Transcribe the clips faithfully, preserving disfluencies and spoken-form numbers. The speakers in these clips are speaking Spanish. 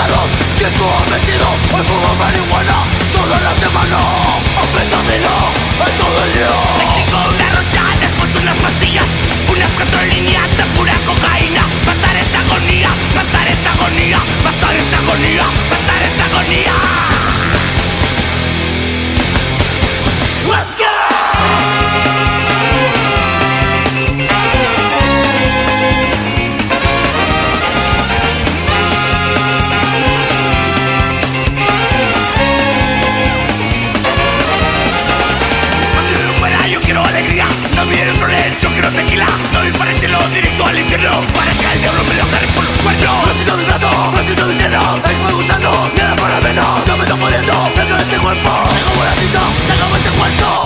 pecados que tú has metido. Hoy fumo marihuana todas las semanas, afetamina en todo el día. Me chingo una rocha, después unas pastillas, unas cuatro líneas de pura cocaína. Matar esa agonía, matar esa agonía, matar esa agonía, matar esa agonía. Let's go! No miren roles, yo quiero tequila. No voy para el cielo, directo al infierno, para que el diablo me lo agarre por los cuernos. Necesito de un rato, necesito dinero, estoy gustando, nada por la vena. No me estoy muriendo dentro de este cuerpo. Tengo buena tinta, tengo este cuento.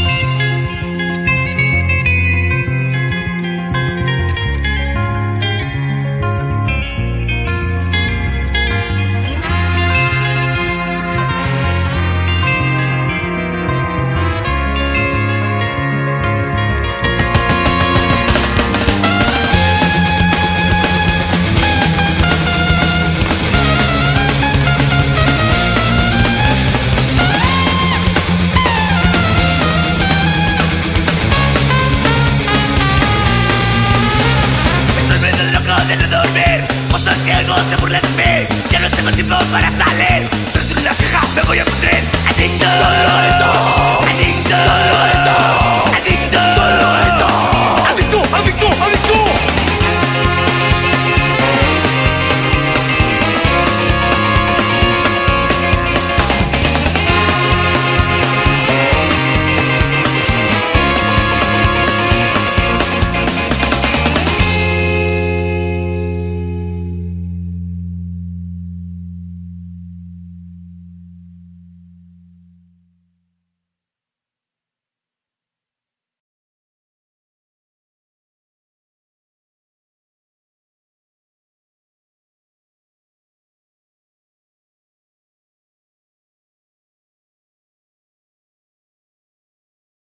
Cosas que algo se burla de mí. Ya no tengo tiempo para salir. Tras una queja me voy a pudrir. Adicto.